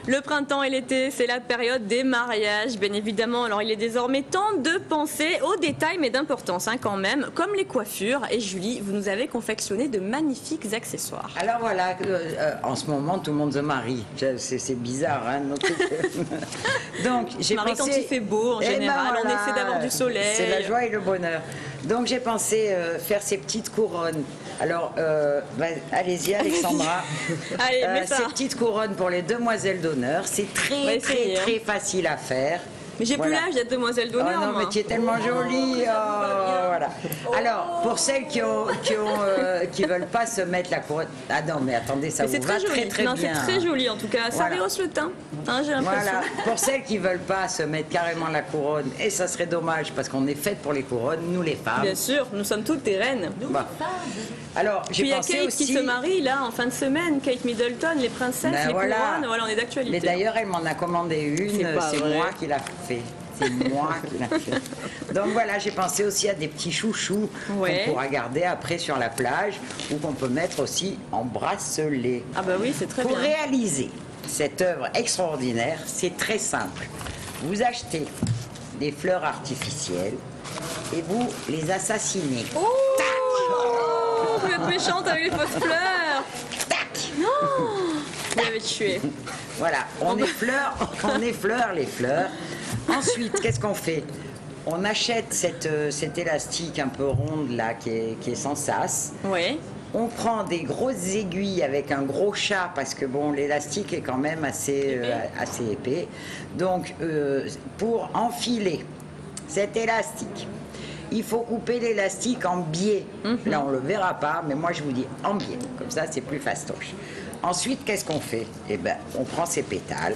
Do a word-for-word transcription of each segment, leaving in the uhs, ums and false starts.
Le printemps et l'été, c'est la période des mariages, bien évidemment. Alors, il est désormais temps de penser aux détails, mais d'importance hein, quand même, comme les coiffures. Et Julie, vous nous avez confectionné de magnifiques accessoires. Alors voilà, euh, en ce moment, tout le monde se marie. C'est bizarre, hein. Donc, j'ai pensé... quand il fait beau, en général, ben voilà, on essaie d'avoir du soleil. C'est la joie et le bonheur. Donc, j'ai pensé euh, faire ces petites couronnes. Alors, euh, bah, allez-y, Alexandra. Allez, euh, mets ça. Ces petites couronnes pour les demoiselles d'honneur, c'est très, très, essayer, très hein. facile à faire. Mais j'ai voilà. plus l'âge d'être demoiselle d'honneur. Oh non, moi. mais tu es tellement jolie. Oh, voilà. Alors, pour celles qui ont, qui ont, euh, qui veulent pas se mettre la couronne. Ah non, mais attendez, ça mais vous va très, très très non, bien. C'est très joli en tout cas. Ça voilà. rehausse le teint. Hein, j'ai l'impression. Voilà. Pour celles qui veulent pas se mettre carrément la couronne, et ça serait dommage parce qu'on est faites pour les couronnes, nous les femmes. Bien sûr, nous sommes toutes des reines. Bah. Alors, j'ai pensé il y a Kate aussi... qui se marie là en fin de semaine, Kate Middleton, les princesses, ben les voilà. couronnes, voilà, on est d'actualité. Mais d'ailleurs, elle m'en a commandé une, c'est moi qui l'a fait. C'est moi qui l'a fait. Donc voilà, j'ai pensé aussi à des petits chouchous ouais. qu'on pourra garder après sur la plage ou qu'on peut mettre aussi en bracelet. Ah bah oui, c'est très Pour bien. Pour réaliser cette œuvre extraordinaire, c'est très simple. Vous achetez des fleurs artificielles et vous les assassinez. Oh, oh vous êtes méchante avec les fausses fleurs. Tac. Non, vous l'avez tué. Voilà, on effleure, on effleure les fleurs. Ensuite, qu'est-ce qu'on fait? On achète cette, euh, cet élastique un peu ronde là qui est, qui est sans sas. Oui. On prend des grosses aiguilles avec un gros chat parce que bon, l'élastique est quand même assez épais. Euh, assez épais. Donc, euh, pour enfiler cet élastique, il faut couper l'élastique en biais. Mm-hmm. Là, on le verra pas, mais moi je vous dis en biais. Comme ça, c'est plus fastoche. Ensuite, qu'est-ce qu'on fait? Eh ben, on prend ces pétales.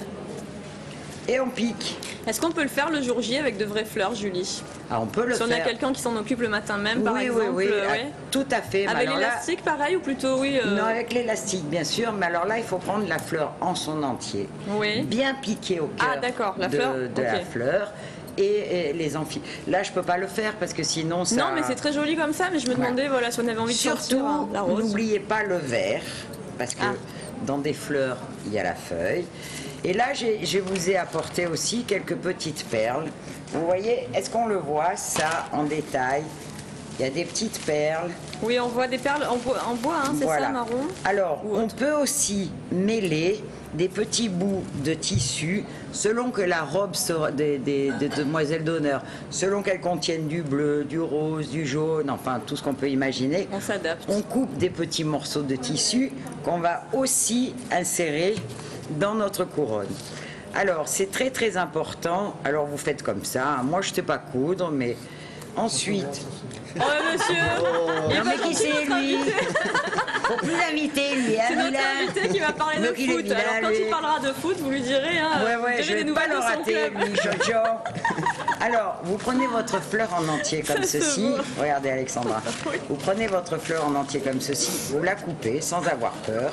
Et on pique. Est-ce qu'on peut le faire le jour J avec de vraies fleurs, Julie? Ah, on peut le si faire. Si on a quelqu'un qui s'en occupe le matin même, par oui, exemple. Oui, oui, euh, ah, ouais. Tout à fait. Avec l'élastique, pareil, ou plutôt, oui euh... Non, avec l'élastique, bien sûr. Mais alors là, il faut prendre la fleur en son entier. Oui. Bien piquée au cœur ah, d'accord, la de, fleur. de okay. la fleur. Et, et les enfiler. Là, je peux pas le faire parce que sinon ça... Non, mais c'est très joli comme ça. Mais je me demandais, ouais. voilà, si on avait envie Surtout, de sortir hein, la rose. N'oubliez pas le vert, parce que ah. dans des fleurs, il y a la feuille. Et là, je vous ai apporté aussi quelques petites perles. Vous voyez, est-ce qu'on le voit, ça, en détail? Il y a des petites perles. Oui, on voit des perles en bois, en bois hein, c'est voilà. ça, marron? Alors, on peut aussi mêler des petits bouts de tissu selon que la robe sera des, des, des demoiselles d'honneur, selon qu'elle contienne du bleu, du rose, du jaune, enfin tout ce qu'on peut imaginer. On s'adapte. On coupe des petits morceaux de tissu qu'on va aussi insérer dans notre couronne. Alors, c'est très très important. Alors, vous faites comme ça. Moi, je ne sais pas coudre, mais ensuite... Oh, monsieur oh, non, mais qui c'est, lui? Faut plus l'inviter, lui. C'est notre invité qui va parler de foot. Vilain, alors, quand lui. il parlera de foot, vous lui direz... Hein, ouais, ouais, je vais pas le rater, lui, Jojo. Alors, vous prenez votre fleur en entier comme ça ceci. Regardez, Alexandra. Oui. Vous prenez votre fleur en entier comme ceci. Vous la coupez sans avoir peur.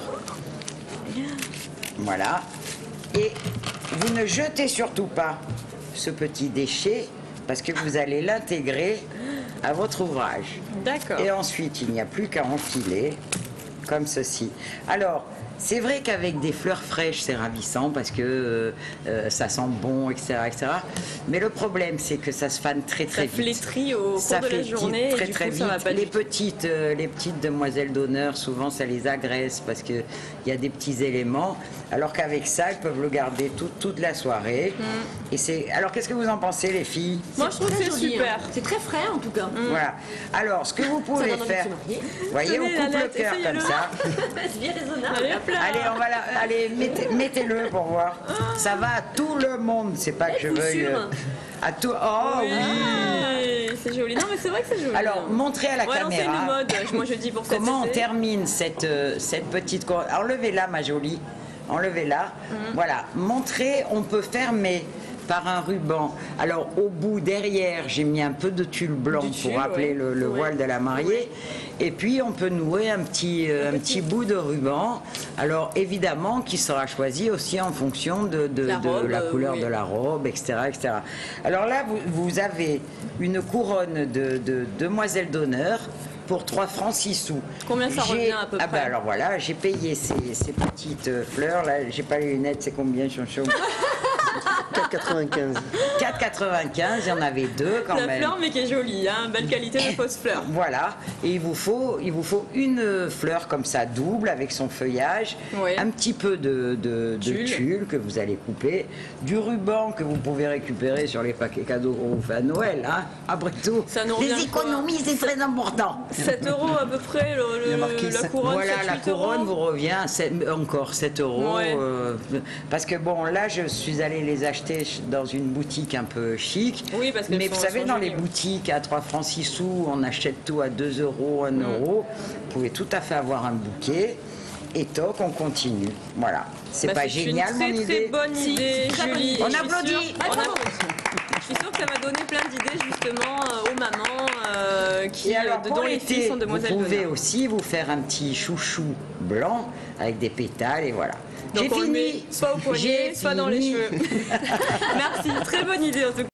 Voilà. Et vous ne jetez surtout pas ce petit déchet parce que vous allez l'intégrer à votre ouvrage. D'accord. Et ensuite, il n'y a plus qu'à enfiler comme ceci. Alors, c'est vrai qu'avec des fleurs fraîches, c'est ravissant parce que euh, ça sent bon, et cetera, et cetera. Mais le problème, c'est que ça se fane très très ça vite. Ça flétrit au ça cours de la journée. Très et du très coup, vite. Ça va pas les vite. petites, euh, les petites demoiselles d'honneur, souvent, ça les agresse parce que il y a des petits éléments. Alors qu'avec ça, elles peuvent le garder toute toute la soirée. Mm. Et c'est. Alors, qu'est-ce que vous en pensez, les filles? Moi, je trouve que c'est super. Hein. C'est très frais, en tout cas. Mm. Voilà. Alors, ce que vous pouvez faire, vous voyez, on coupe le cœur comme ça. C'est bien raisonnable. Allez, on va la. Allez, mettez, mettez-le pour voir. Ça va à tout le monde. C'est pas que je veuille. Euh, à tout. Oh oui, oui. C'est joli. Non, mais c'est vrai que c'est joli. Alors, montrez à la ouais, caméra. C'est une mode. Moi, je dis pour cette comment on été. termine cette, euh, cette petite couronne. Enlevez-la, ma jolie. Enlevez-la. Mm-hmm. Voilà. Montrez, on peut fermer par un ruban. Alors, au bout, derrière, j'ai mis un peu de tulle blanc du tulle, pour rappeler ouais. le, le ouais. voile de la mariée. Et puis, on peut nouer un petit, euh, un petit bout de ruban. Alors, évidemment, qui sera choisi aussi en fonction de, de, la, de robe, la couleur oui. de la robe, et cetera, et cetera. Alors là, vous, vous avez une couronne de, de demoiselle d'honneur pour trois francs six sous. Combien ça J'ai- revient à peu ah près? bah alors voilà, j'ai payé ces, ces petites euh, fleurs là, j'ai pas les lunettes, c'est combien Chonchon? quatre quatre-vingt-quinze. quatre quatre-vingt-quinze, il y en avait deux quand La même. fleur, mais qui est jolie, hein, belle qualité de fausse fleur. Voilà, et il vous faut, il vous faut une fleur comme ça double avec son feuillage, Oui. un petit peu de, de, de Tulle. tulle que vous allez couper, du ruban que vous pouvez récupérer sur les paquets cadeaux qu'on fait à Noël, hein, après tout. Ça nous revient Les quoi? économies, c'est très important. sept euros à peu près, le, Il y a le- marqué la sept. couronne. Voilà, sept, la huit euros. couronne vous revient à sept- encore sept euros. Ouais. euh, parce que bon, là, je suis allée les acheter dans une boutique un peu chic. Oui, parce qu'elles Mais sont- vous savez, sont dans jolies, les oui. boutiques à trois francs six sous, on achète tout à deux euros, un Mm. euro. Vous pouvez tout à fait avoir un bouquet. Et toc, on continue. Voilà. C'est Bah, pas génial, une mon très, idée? très bonne Si, idée, très bonne Julie. idée. On Et je suis applaudit. sûre- Ah, on bravo. applaudit. Je suis sûre que ça va donner plein d'idées justement euh, aux mamans euh, qui, Et alors, euh, pour dont les filles l'été, sont vous demoiselles pouvez d'honneur. aussi vous faire un petit chouchou blanc avec des pétales et voilà. Donc J'ai on le met fini. soit au poignet, J'ai soit dans les fini. cheveux. Merci, très bonne idée en tout cas.